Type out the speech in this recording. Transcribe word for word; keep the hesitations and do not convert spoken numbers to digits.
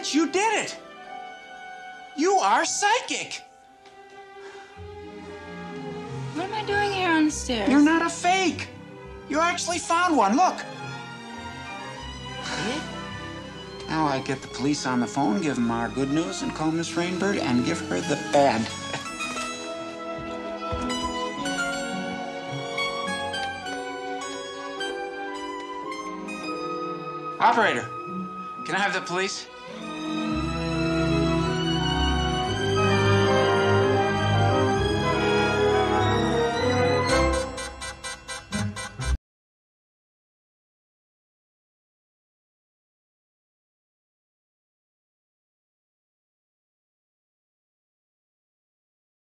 it! You did it! You are psychic! What am I doing here on the stairs? You're not a fake! You actually found one, look! It? Now I get the police on the phone, give them our good news, and call Miss Rainbird and give her the bad. Operator, can I have the police?